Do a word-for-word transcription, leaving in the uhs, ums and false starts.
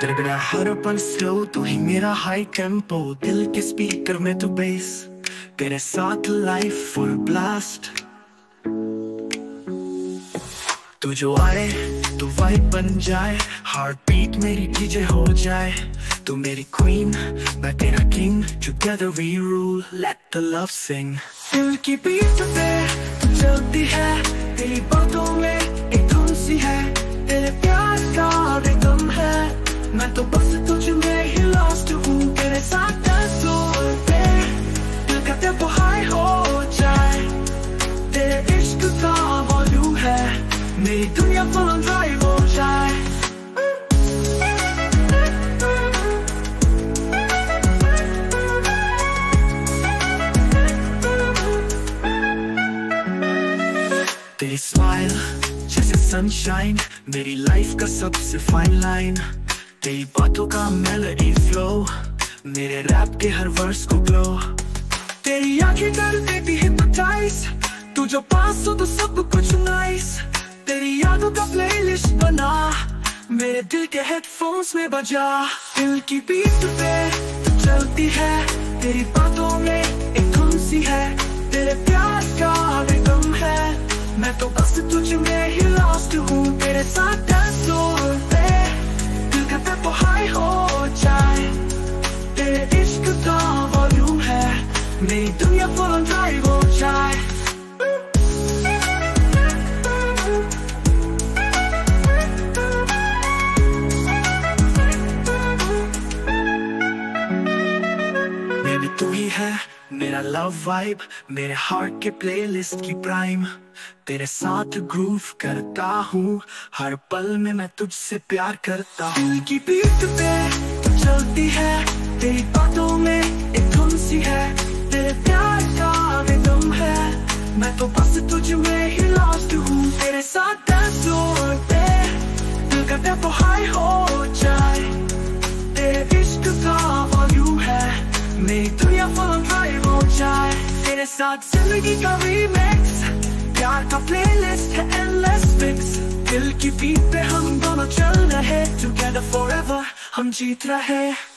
तेरे बिना हर पल स्लो, तू ही मेरा हाई टेम्पो, दिल के स्पीकर में तू बेस, तेरे साथ लाइफ फुल ब्लास्ट। तू जो आए तू वाइब बन जाए, हार्ट बीट मेरी डीजे हो जाए। तू मेरी क्वीन मैं तेरा king, together we rule, let the love sing. दिल की बीट पे तू चलती है, तेरी बातों में एक धुन सी है, तेरे प्यार का रिदम है। मैं तो बस तुझ में ही लॉस्ट हूँ, तेरे साथ डांस पे दिल का टेम्पो हाई हो जाए। तेरे इश्क का वॉल्यूम है, मेरी दुनिया फुल ऑन ड्राइव हो जाए। तेरी स्माइल जैसे सनशाइन, मेरी लाइफ का सबसे फाइन लाइन। तेरी बातों का मेलोडी फ्लो, मेरे रैप के हर वर्स को ग्लो। तेरी आंखें कर देती हिप्नोटाइज, तू जो पास हो तो सब कुछ नाइस। तेरी यादों का प्लेलिस्ट बना, मेरे दिल के हेडफोन्स में बजा। दिल की बीट पे तू चलती है, तेरी बातों में एक धुन सी है, तेरे प्यार का रिदम है। मैं तो बस तुझ में ही लॉस्ट हूँ, तेरे साथ डांस पे दिल का टेम्पो हाई हो जाए। तेरे इश्क का वॉल्यूम है, मेरी दुनिया फुल ऑन ड्राइव हो जाए। मेरी तू ही है मेरा लव वाइब, मेरे हार्ट के प्लेलिस्ट की प्राइम। तेरे साथ ग्रूव करता हूँ, हर पल में मैं तुझसे प्यार करता हूँ। दिल की बीट पे तू चलती है, तेरी बातों में एक धुन सी है, तेरे प्यार का रिदम है। मैं तो बस तुझ में ही लॉस्ट हूँ, तेरे साथ डांस पे दिल का टेम्पो हाई हो जाए। तेरे इश्क का वॉल्यूम है, मेरी दुनिया फुल ऑन ड्राइव हो जाए। तेरे साथ जिंदगी का रीमिक्स, प्यार का प्लेलिस्ट है एंडलेस मिक्स। दिल की बीट पे हम दोनों चल रहे, टुगेदर फॉरएवर हम जीत रहे।